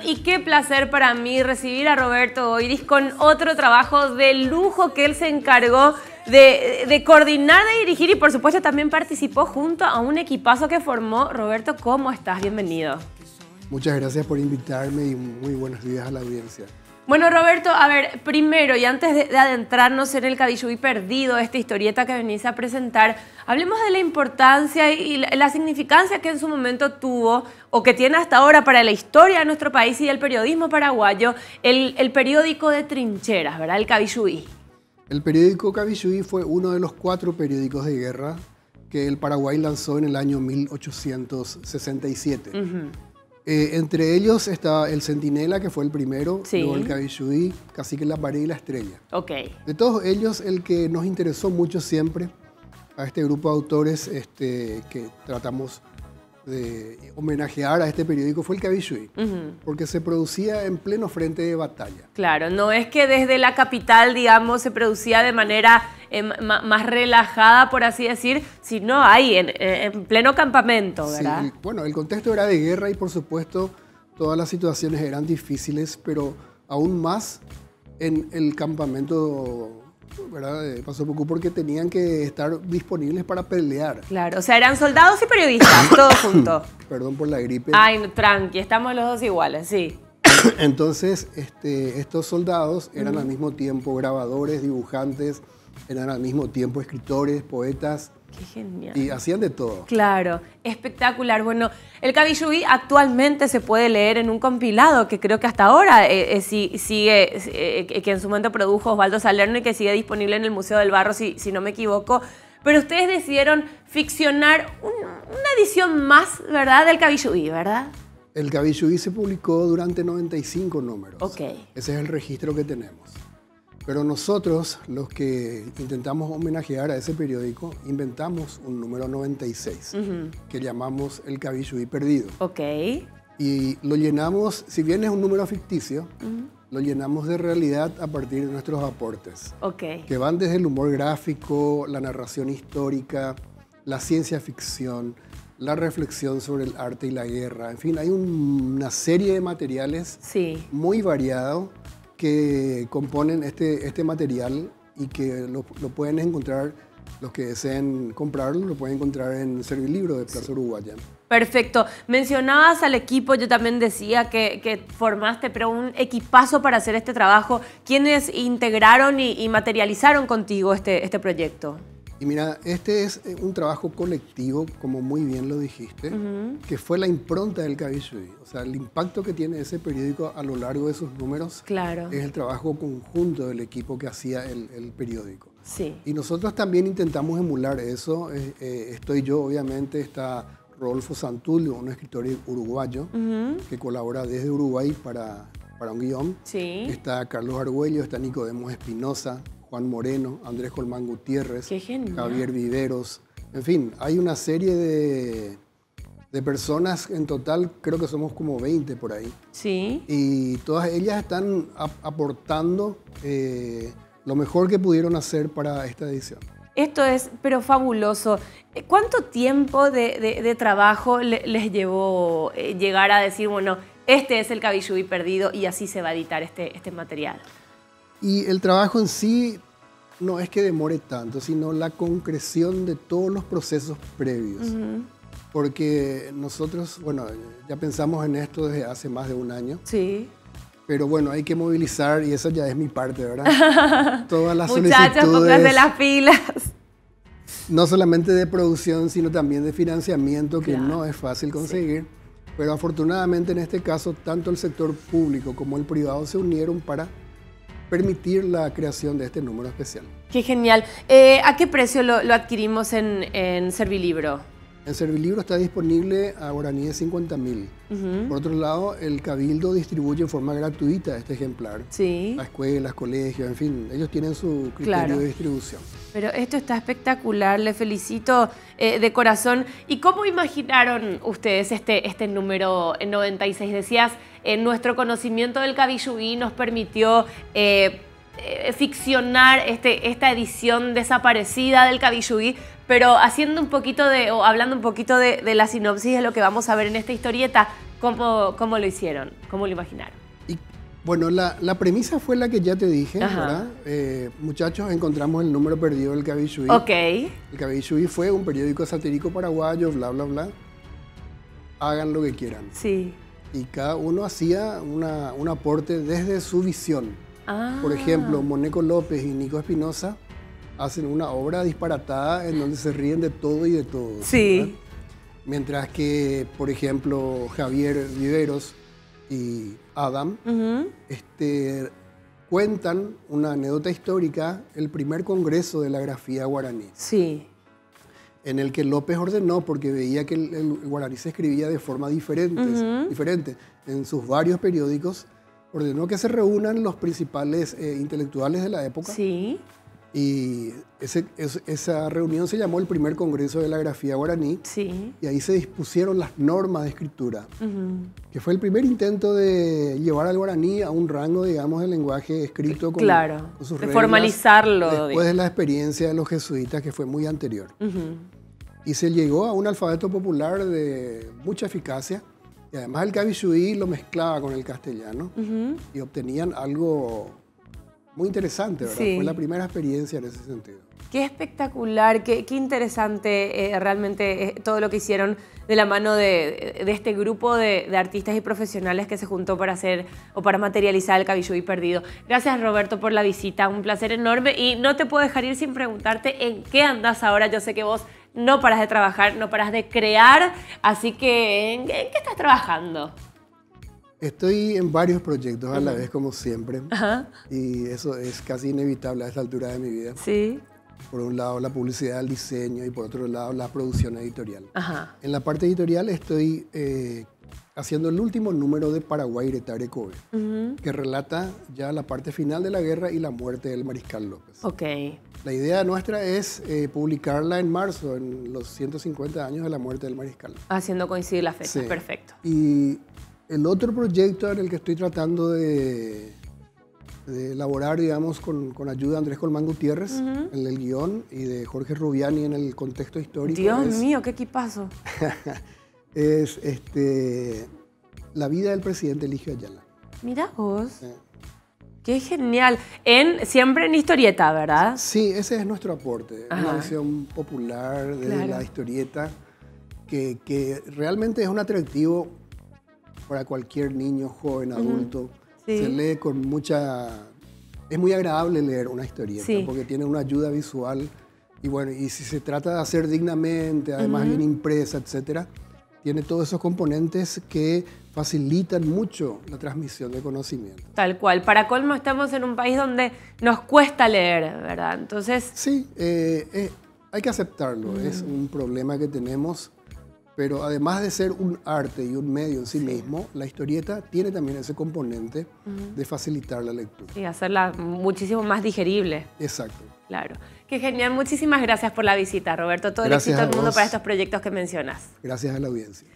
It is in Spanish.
Y qué placer para mí recibir a Roberto Goiris con otro trabajo de lujo que él se encargó de coordinar, de dirigir y por supuesto también participó junto a un equipazo que formó. Roberto, ¿cómo estás? Bienvenido. Muchas gracias por invitarme y muy buenos días a la audiencia. Bueno, Roberto, a ver, primero y antes de adentrarnos en el Cabixuí Perdido, esta historieta que venís a presentar, hablemos de la importancia y la significancia que en su momento tuvo o que tiene hasta ahora para la historia de nuestro país y del periodismo paraguayo, el periódico de trincheras, ¿verdad? El Cabixuí. El periódico Cabixuí fue uno de los 4 periódicos de guerra que el Paraguay lanzó en el año 1867. Entre ellos está el Centinela, que fue el primero, sí. Luego el Cabixuí, Cacique La Pared y La Estrella. Okay. De todos ellos, el que nos interesó mucho siempre a este grupo de autores que tratamos de homenajear a este periódico fue el Cabixuí, porque se producía en pleno frente de batalla. Claro, no es que desde la capital, digamos, se producía de manera más relajada, por así decir, sino ahí, en pleno campamento, ¿verdad? Sí, bueno, el contexto era de guerra y por supuesto todas las situaciones eran difíciles, pero aún más en el campamento, ¿verdad? De Paso Pucú, porque tenían que estar disponibles para pelear. Claro, o sea, eran soldados y periodistas, todos juntos. Perdón por la gripe. Ay, no, tranqui, estamos los dos iguales, sí. Entonces, estos soldados eran al mismo tiempo grabadores, dibujantes, eran al mismo tiempo escritores, poetas. Qué genial. Y hacían de todo. Claro, espectacular. Bueno, el Cabixuí actualmente se puede leer en un compilado que creo que hasta ahora sigue, que en su momento produjo Osvaldo Salerno y que sigue disponible en el Museo del Barro, si no me equivoco. Pero ustedes decidieron ficcionar una edición más, ¿verdad?, del Cabixuí, ¿verdad? El Cabixuí se publicó durante 95 números. Okay. Ese es el registro que tenemos. Pero nosotros, los que intentamos homenajear a ese periódico, inventamos un número 96, que llamamos el Cabixuí Perdido. Ok. Y lo llenamos, si bien es un número ficticio, lo llenamos de realidad a partir de nuestros aportes. Ok. Que van desde el humor gráfico, la narración histórica, la ciencia ficción, la reflexión sobre el arte y la guerra. En fin, hay una serie de materiales muy variados que componen este material y que lo pueden encontrar, los que deseen comprarlo, lo pueden encontrar en Servilibro de Plaza Uruguaya. Perfecto. Mencionabas al equipo, yo también decía que formaste, pero un equipazo para hacer este trabajo. ¿Quiénes integraron y materializaron contigo este proyecto? Y mira, este es un trabajo colectivo, como muy bien lo dijiste, que fue la impronta del Cabixuí. O sea, el impacto que tiene ese periódico a lo largo de sus números es el trabajo conjunto del equipo que hacía el periódico. Sí. Y nosotros también intentamos emular eso. Estoy yo, obviamente, está Rodolfo Santulio, un escritor uruguayo que colabora desde Uruguay para un guión. Sí. Está Carlos Argüello, está Nicodemo Espinosa, Juan Moreno, Andrés Colmán Gutiérrez, Javier Viveros. En fin, hay una serie de personas, en total creo que somos como 20 por ahí. Sí. Y todas ellas están aportando lo mejor que pudieron hacer para esta edición. Esto es, pero fabuloso. ¿Cuánto tiempo de trabajo les llevó llegar a decir, bueno, este es el Cabixuí Perdido y así se va a editar este material? Y el trabajo en sí no es que demore tanto, sino la concreción de todos los procesos previos. Porque nosotros, bueno, ya pensamos en esto desde hace más de un año. Sí. Pero bueno, hay que movilizar y eso ya es mi parte, ¿verdad? Todas las Muchachos, pónganse las pilas. No solamente de producción, sino también de financiamiento, que no es fácil conseguir. Pero afortunadamente en este caso, tanto el sector público como el privado se unieron para permitir la creación de este número especial. ¡Qué genial! ¿A qué precio lo adquirimos en Servilibro? En Servilibro está disponible a guaraníes 50.000. Por otro lado, el Cabildo distribuye en forma gratuita este ejemplar. Sí. A escuelas, colegios, en fin, ellos tienen su criterio de distribución. Pero esto está espectacular, le felicito de corazón. ¿Y cómo imaginaron ustedes este número 96? Decías, nuestro conocimiento del Cabixuí nos permitió ficcionar esta edición desaparecida del Cabixuí, pero haciendo un poquito hablando un poquito de la sinopsis de lo que vamos a ver en esta historieta. ¿Cómo lo hicieron? ¿Cómo lo imaginaron? Y, bueno, la premisa fue la que ya te dije, ¿verdad? Muchachos, encontramos el número perdido del Cabelluí. Ok. El Cabelluí fue un periódico satírico paraguayo, bla, bla, bla. Hagan lo que quieran. Sí. Y cada uno hacía un aporte desde su visión. Por ejemplo, Moneco López y Nico Espinosa hacen una obra disparatada en donde se ríen de todo y de todo. Sí. ¿verdad? Mientras que, por ejemplo, Javier Viveros y Adam cuentan una anécdota histórica, el primer congreso de la grafía guaraní. Sí. En el que López ordenó, porque veía que el guaraní se escribía de forma diferente en sus varios periódicos, ordenó que se reúnan los principales intelectuales de la época. Sí. Y esa reunión se llamó el primer Congreso de la Grafía Guaraní. Sí. Y ahí se dispusieron las normas de escritura, que fue el primer intento de llevar al guaraní a un rango, digamos, de lenguaje escrito con sus reglas, formalizarlo. Después de la experiencia de los jesuitas, que fue muy anterior. Y se llegó a un alfabeto popular de mucha eficacia. Y además el Cabelluí lo mezclaba con el castellano y obtenían algo muy interesante, ¿verdad? Sí. Fue la primera experiencia en ese sentido. Qué espectacular, qué interesante realmente todo lo que hicieron de la mano de este grupo de artistas y profesionales que se juntó para hacer o para materializar el Cabelluí perdido. Gracias, Roberto, por la visita, un placer enorme y no te puedo dejar ir sin preguntarte en qué andás ahora. Yo sé que vos no paras de trabajar, no paras de crear, así que ¿en qué estás trabajando? Estoy en varios proyectos a la vez, como siempre, y eso es casi inevitable a esta altura de mi vida. Sí. Por un lado la publicidad, el diseño y por otro lado la producción editorial. En la parte editorial estoy haciendo el último número de Paraguay Retare Kobe, que relata ya la parte final de la guerra y la muerte del Mariscal López. Ok. La idea nuestra es publicarla en marzo, en los 150 años de la muerte del Mariscal. Haciendo coincidir la fecha, sí. Perfecto. Y el otro proyecto en el que estoy tratando de elaborar, digamos, con ayuda de Andrés Colmán Gutiérrez en el guión y de Jorge Rubiani en el contexto histórico. Dios mío, qué equipazo. Es la vida del presidente Eligio Ayala. Mira vos. Qué genial. Siempre en historieta, ¿verdad? Sí, ese es nuestro aporte. Una visión popular de la historieta que realmente es un atractivo para cualquier niño, joven, adulto. Sí. Se lee con mucha... Es muy agradable leer una historieta porque tiene una ayuda visual y bueno, y si se trata de hacer dignamente, además bien impresa, etcétera, tiene todos esos componentes que facilitan mucho la transmisión de conocimiento. Tal cual. Para colmo estamos en un país donde nos cuesta leer, ¿verdad? Entonces... Sí, hay que aceptarlo. Es un problema que tenemos. Pero además de ser un arte y un medio en sí mismo, la historieta tiene también ese componente de facilitar la lectura. Y hacerla muchísimo más digerible. Exacto. Claro. Qué genial. Muchísimas gracias por la visita, Roberto. Todo el éxito del mundo para estos proyectos que mencionas. Gracias a la audiencia.